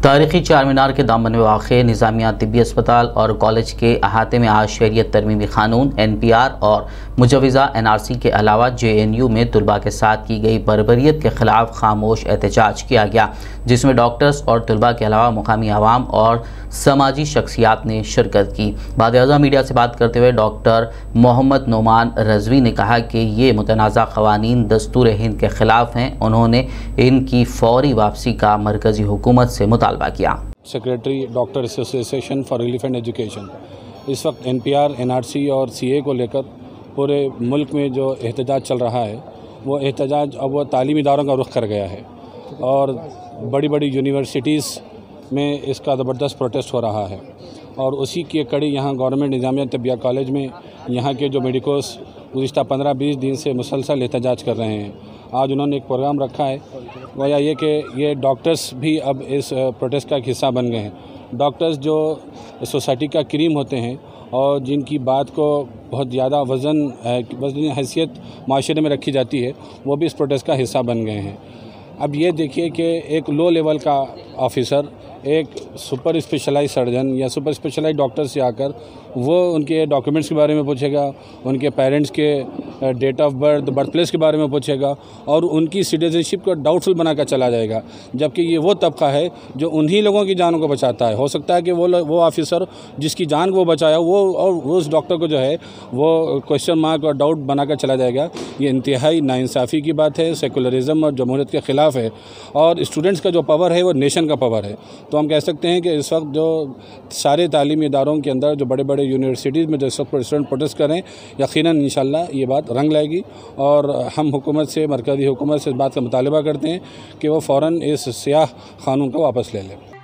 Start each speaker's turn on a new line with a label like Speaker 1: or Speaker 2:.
Speaker 1: तारीखी चार मीनार के दामन में वाक़े निज़ामिया तिब्बी अस्पताल और कॉलेज के अहाते में आज शहरियत तरमीमी क़ानून NPR और मुजवज़ा NRC के अलावा JNU में तलबा के साथ की गई बर्बरियत के ख़िलाफ़ खामोश एहतजाज किया गया, जिसमें डॉक्टर्स और तलबा के अलावा मुकामी आवाम और समाजी शख्सियात ने शिरकत की। बाद-ए-आज़म मीडिया से बात करते हुए डॉक्टर मोहम्मद नोमान रज़वी ने कहा कि ये मुतनाज़ा क़वानीन दस्तूर हिंद के ख़िलाफ़ हैं। उन्होंने इनकी फ़ौरी वापसी का मरकज़ी हुकूमत से मुतालबा किया।
Speaker 2: Secretary doctor association for relief and education इस वक्त NPR, NRC और CA को लेकर पूरे मुल्क में जो एहतजाज चल रहा है, वो एहतजाज अब वो तालीमी इदारों का रुख कर गया है और बड़ी बड़ी यूनिवर्सिटीज़ में इसका ज़बरदस्त प्रोटेस्ट हो रहा है। और उसी की कड़ी यहाँ गवर्नमेंट निज़ामिया तिब्बिया कॉलेज में यहाँ के जो मेडिकोस गुज़िश्ता 15-20 दिन से मुसलसल एहतजाज कर रहे हैं। आज उन्होंने एक प्रोग्राम रखा है, वह ये कि ये डॉक्टर्स भी अब इस प्रोटेस्ट का एक हिस्सा बन गए हैं। डॉक्टर्स जो सोसाइटी का क्रीम होते हैं और जिनकी बात को बहुत ज़्यादा वज़न हैसियत माशरे में रखी जाती है, वो भी इस प्रोटेस्ट का हिस्सा बन गए हैं। अब ये देखिए कि एक लो लेवल का ऑफिसर एक सुपर स्पेशलाइज सर्जन या सुपर स्पेशलाइज डॉक्टर से आकर वो उनके डॉक्यूमेंट्स के बारे में पूछेगा, उनके पेरेंट्स के date of birth, birth place के बारे में पूछेगा और उनकी सिटीजनशिप को डाउटफुल बनाकर चला जाएगा। जबकि ये वो तबका है जो उन्हीं लोगों की जानों को बचाता है। हो सकता है कि वो ऑफिसर जिसकी जान को वो बचाया वो और उस डॉक्टर को जो है वो क्वेश्चन मार्क और डाउट बनाकर चला जाएगा। ये इंतहाई नाइंसाफ़ी की बात है, सेकुलरिज़म और जमहूरियत के ख़िलाफ़ है। और स्टूडेंट्स का जो पावर है वो नेशन का पावर है। तो हम कह सकते हैं कि इस वक्त जो सारे तालीमी इदारों के अंदर जो बड़े बड़े यूनिवर्सिटीज़ में जो इस वक्त स्टूडेंट प्रोटेस्ट करें, यकीनन इंशाल्लाह ये बात रंग लाएगी। और हम हुकूमत से, मरकज़ी हुकूमत से इस बात का मुतालबा करते हैं कि वो फ़ौरन इस स्याह क़ानून को वापस ले लें।